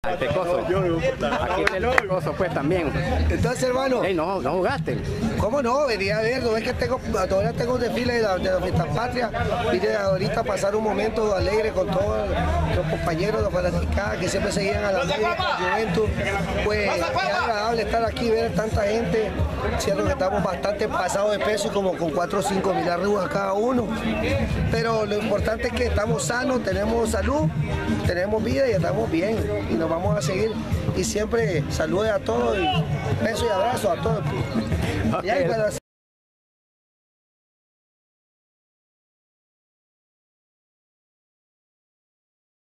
al Pecoso. Aquí está el Pecoso pues también. Entonces, hermano. Hey, no jugaste. ¿Cómo no? Venía a ver, no es que todavía tengo un desfile de la fiesta patria. Vine ahorita a pasar un momento alegre con todos los compañeros de fanaticada que siempre seguían a la América, Juventus. Pues es agradable estar aquí, ver tanta gente. Cierto que estamos bastante pasados de peso y como con 4 o 5 mil arrugas cada uno. Pero lo importante es que estamos sanos, tenemos salud, tenemos vida y estamos bien. Y nos vamos a seguir. Y siempre salude a todos y beso y abrazo a todos. Okay.